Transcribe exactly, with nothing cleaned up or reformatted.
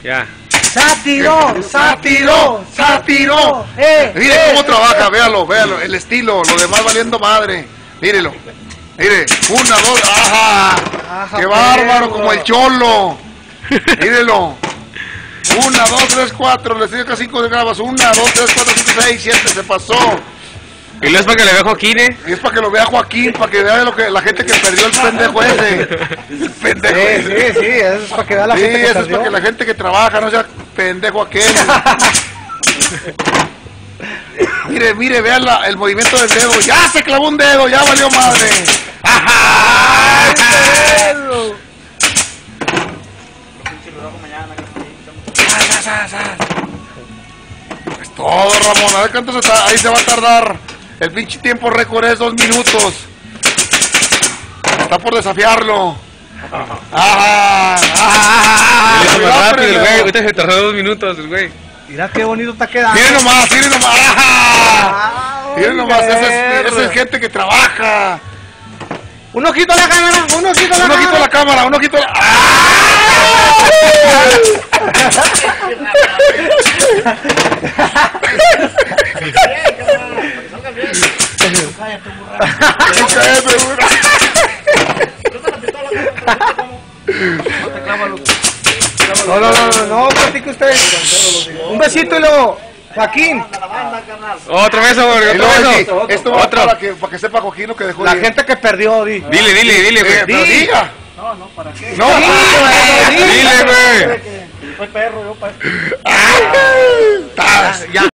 Ya. ¡Sátiro! ¡Sátiro! ¡Sátiro! Eh, Mire eh, cómo trabaja, véalo, véalo, el estilo, lo demás valiendo madre. Mírelo. Mire, una, dos, ajá. Ajá ¡qué bárbaro! Como el cholo. Mírelo. Una, dos, tres, cuatro. Le estoy acá cinco de grabas. Una, dos, tres, cuatro, cinco, seis, siete. Se pasó. Y lo es para que le vea Joaquín, ¿eh? Y es para que lo vea Joaquín, para que vea lo que la gente que perdió el pendejo ese. El pendejo sí, ese. Sí, sí, eso es para que vea la sí, gente que eso perdió. es para que la gente que trabaja no sea pendejo aquel. Mire, mire, vea la, el movimiento del dedo. Ya se clavó un dedo, ya valió madre. ¡Ajá! Es todo, Ramón. A ver cuánto se está. Ahí se va a tardar. El pinche tiempo récord es dos minutos. Está por desafiarlo. Ajá. Ajá. Más rápido, el güey. Ahorita se tardó dos minutos, el güey. Mira qué bonito está quedando. Miren nomás, miren nomás. Ajá. Miren nomás, esa es, esa es gente que trabaja. Un ojito a la cámara, un ojito a la un cámara. ojito a la cámara, un ojito a la... No, no, no, no, no, platique usted. Un besito y luego, Joaquín. Otro beso, güey, otro beso. Esto va para que, para que sepa Joaquín lo que dejó. La gente que perdió, di. Dile, dile, dile, güey. Pero diga. No, no, ¿para qué? No, dile, güey. Soy perro, yo perro. Ya,